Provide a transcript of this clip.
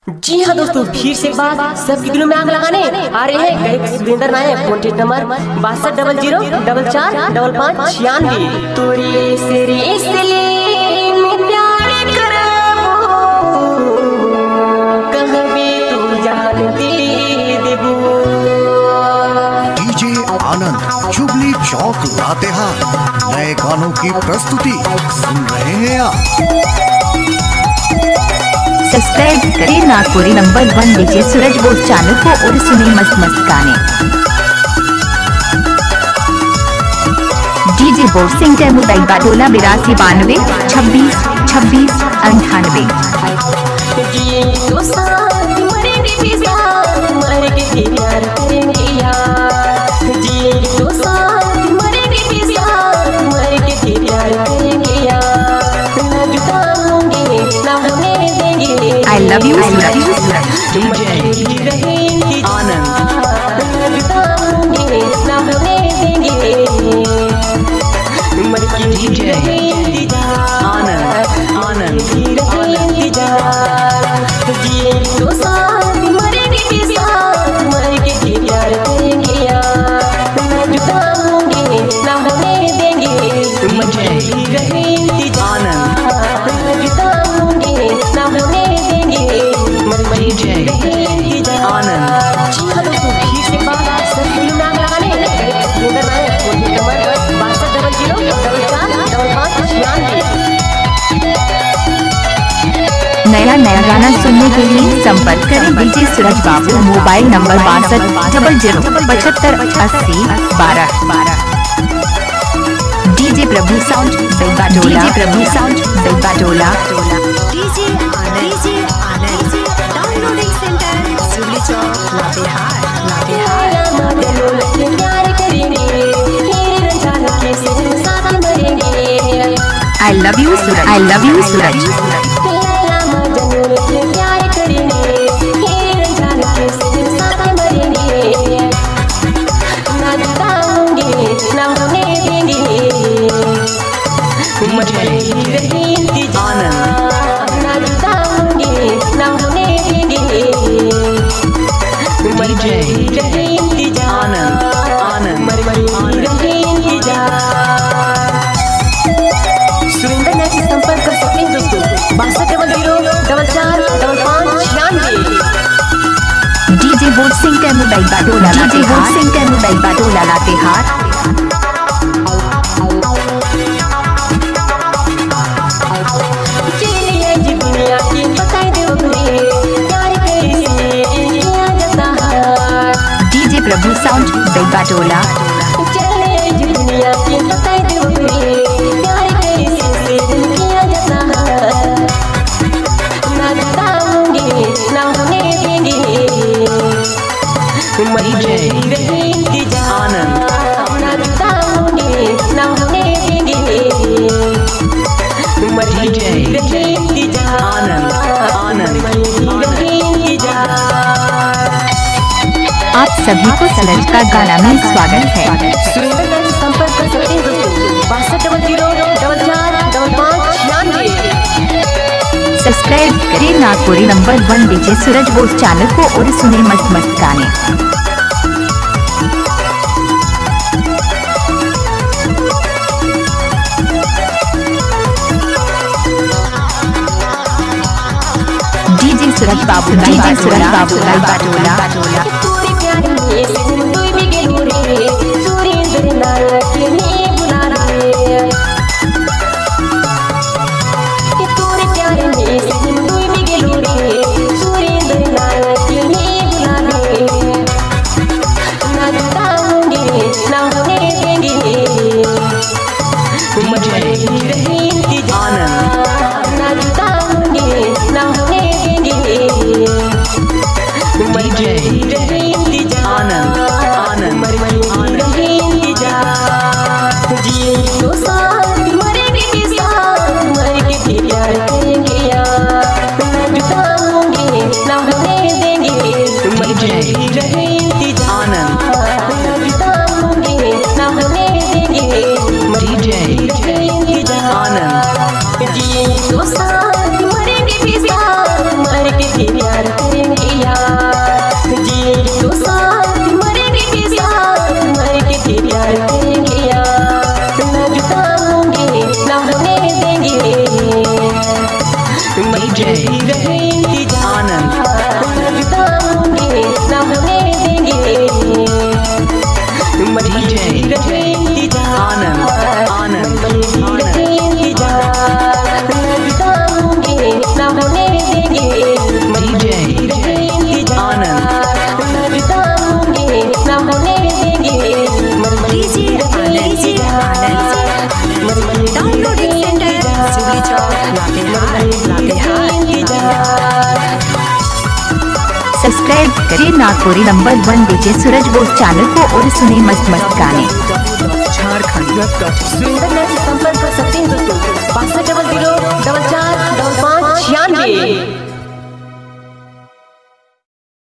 जी हाँ दोस्तों, फिर से एक बार सबके दिलों में आग लगाने आ रहे हैं गायक सुरेंद्र नायक। Contact number 6200045596। तोरे से इसलिए मैं प्यार करबो, कहबे तू जान दे देबो। डीजे आनंद जुबली चौक लातेहार नए गानों की प्रस्तुति सुन रहे हैं आप। सब्सक्राइब करें Nagpuri number 1 DJ Suraj Bose channel को और सुने मस्त मस्त गाने। डीजे बोस सिंह के mobile Batola 8292 26 26 98। I love you Suraj. DJ Anand नया गाना सुनने के लिए संपर्क करें डीजे सूरज बाबू। Mobile number 6200 DJ Prabhu sound Belbatola. DJ Anand downloading centre Jubilee chowk Latehar. I love you Suraj. Surendra Nayak से संपर्क कर सकते हैं दोस्तों 6200445596। डीजे बोस सिंह के mobile Batola Latehar. DJ Prabhu sound Belbatola. आप सभी को सूरज का गाना में स्वागत है। सुरेंद्र नायक से संपर्क कर सकते हैं दोस्तों 6200445596। सब्सक्राइब करें Nagpuri number 1 DJ Suraj Bose channel को और सुने मस्त मस्त गाने। डीजे सूरज बाबू बेलबाटोला। आनंद सब्सक्राइब करें Nagpuri number 1 DJ Suraj Bose channel को और सुने मस्त मस्त गाने। सुरेंद्र नाथ से संपर्क कर सकते हैं दोस्तों 6200 44 55 96।